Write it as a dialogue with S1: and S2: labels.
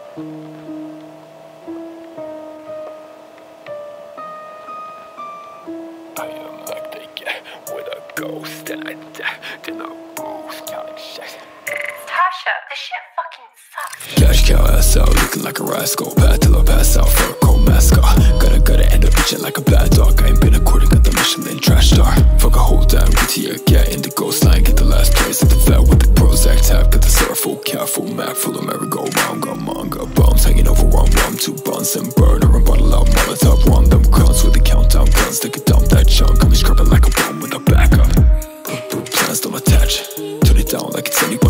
S1: I am like they get with a ghost and I die in a booth counting shit.
S2: Tasha, this shit fucking sucks.
S1: Cash cow ass out, looking like a rascal. Pat till I pass out for a cold mascot. Gotta end up bitching like a bad dog. I ain't been according at the Michelin trash star. Fuck a whole damn BT, get in the ghost line. Get the last place at the vet with the Prozac tab. Got the sorrowful cat, full Mac, full of merry-go-round. Got manga bombs hanging over on rum. 2 buns and burner and bottle out Molotov. Run them guns with the countdown guns. Take a dump that chunk. I'm scrubbing like a bomb with a backup. Plans don't attach. Turn it down like it's anyone.